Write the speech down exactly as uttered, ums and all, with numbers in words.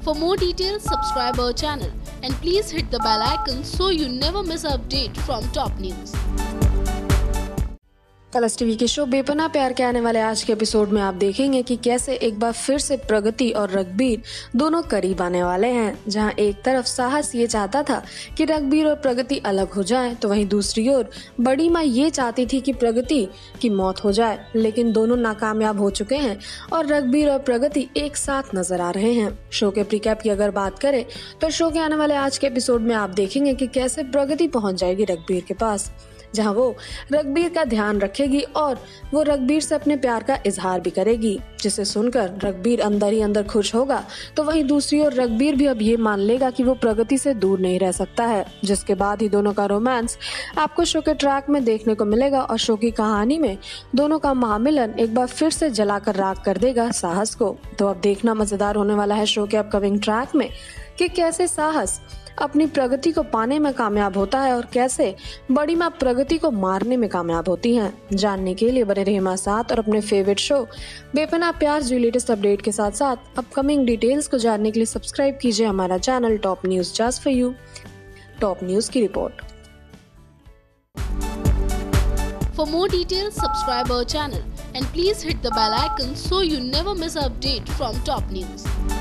For more details, subscribe our channel and please hit the bell icon so you never miss an update from top news. Colors TV के show Bepanah Pyaar के आने वाले आज के episode में आप देखेंगे कि कैसे एक बार फिर से प्रगति और रघुबीर दोनों करीब आने वाले हैं। जहां एक तरफ साहस ये चाहता था कि रघुबीर और प्रगति अलग हो जाएं, तो वहीं दूसरी ओर बड़ी माँ ये चाहती थी कि प्रगति की मौत हो जाए। लेकिन दोनों नाकामयाब हो चुके हैं और रघुबीर और प्रगति एक साथ नजर आ रहे हैं। शो के प्रीकैप की अगर बात करें तो शो के आने वाले आज के एपिसोड में आप देखेंगे कि कैसे प्रगति पहुंच जाएगी रघुबीर के पास, जहां वो रघुबीर का ध्यान रखेगी और वो रघुबीर से अपने प्यार का इजहार भी करेगी, जिसे सुनकर रघुबीर अंदर ही अंदर खुश होगा। तो वहीं दूसरी ओर रघुबीर भी अब ये मान लेगा कि वो प्रगति से दूर नहीं रह सकता है, जिसके बाद ही दोनों का रोमांस आपको शो के ट्रैक में देखने को मिलेगा और शो की कहानी में दोनों का महामिलन एक बार फिर से जलाकर राख कर देगा साहस को। तो अब देखना मजेदार होने वाला है शो के अपकमिंग ट्रैक में कि कैसे साहस अपनी प्रगति को पाने में कामयाब होता है और कैसे बड़ी माँ प्रगति को मारने में कामयाब होती हैं। जानने के लिए बने रहिए हमारे साथ और अपने फेवरेट शो बेपनाह प्यार जो लेटेस्ट अपडेट के साथ साथ अपकमिंग डिटेल्स को जानने के लिए सब्सक्राइब कीजिए हमारा channel top news just for you. Top news की report. For more details, subscribe our channel and please hit the bell icon so you never miss an update from top news.